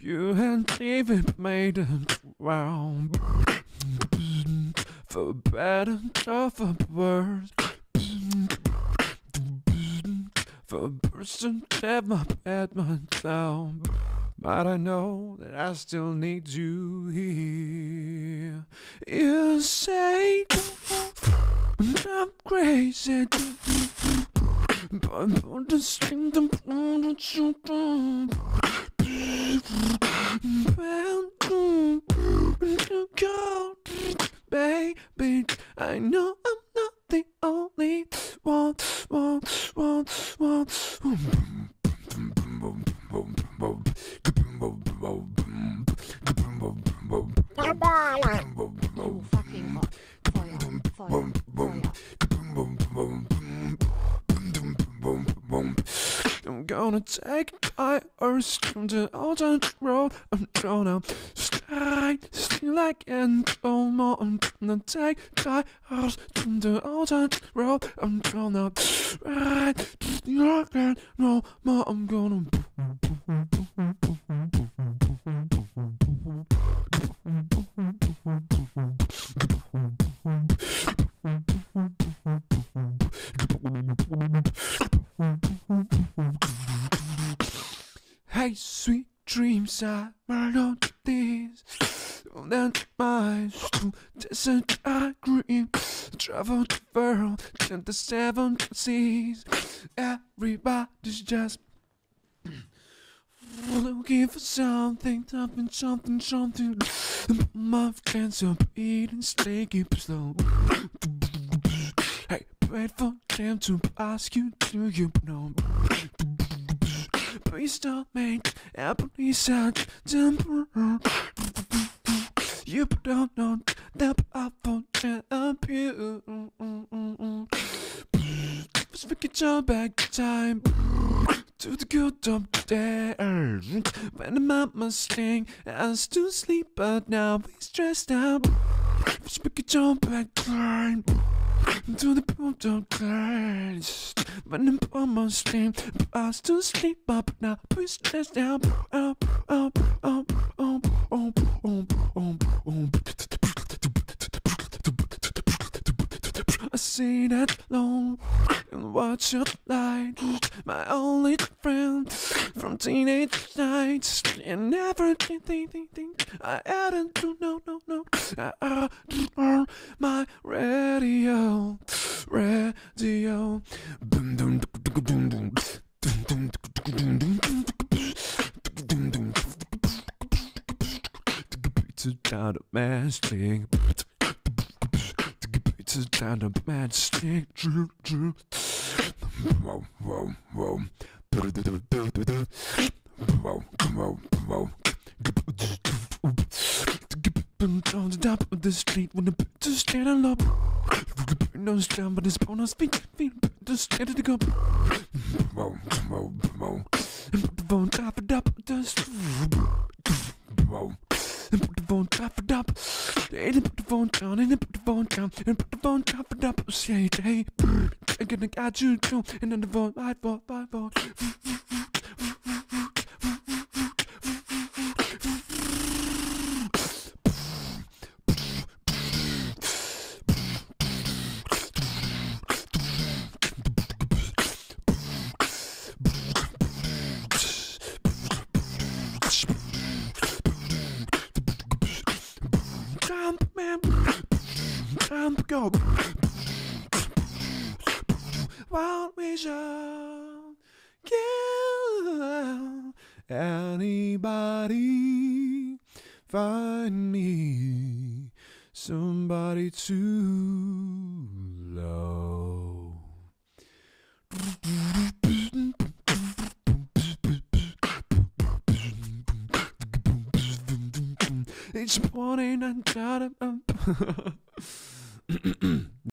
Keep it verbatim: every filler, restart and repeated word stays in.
You and David made it round. For better or for worse. For a person never had my down. But I know that I still need you here. You say I'm crazy, but for the same time, that you do. You go, baby. I know I'm not the only one, one, one, one. You fucking hot. Fire, fire, fire. I'm gonna take tires from the old road. I'm gonna stay still like an old man. I'm gonna take tires from the old road. I'm gonna ride like an old man. I'm gonna. Hey, sweet dreams, I murdered these. That my to disagree. Travel the world, and the seven seas. Everybody's just looking for something, something, something, something. My friends are eating steaky slow. Hey, wait for them to ask you, do you know? Please don't make please sound temporary. You don't know that I won't help you. Let's make it jump back time to the good old days when the mama sing us to sleep, but now we stressed out. Let's make it jump back time to the good old days when the mama sing us to sleep, but now we stressed out. Up, up, up, up, up, up, up, up. I see that long and watch your light, my only friend from teenage nights, and everything, thing, thing, thing I hadn't to no, no, no. I had on my radio, radio. Boom, boom, boom, boom, boom. Down the mastic, it's down the mastic, true, true. Whoa, whoa, whoa. Whoa, whoa, whoa. On the top of the street when the bitches stand up. Nose down, but his bonus feet, feet, just stand to go. Whoa, whoa, whoa. And put the phone top it up, just. Whoa. And put the phone top it up. And put the phone down, and put the phone down, and put the phone top it up. Say, hey, I'm gonna get you too. And then the phone, I fall, I fall. Jump, man, jump, go. Wild vision, kill anybody. Find me somebody to love. Each morning I try to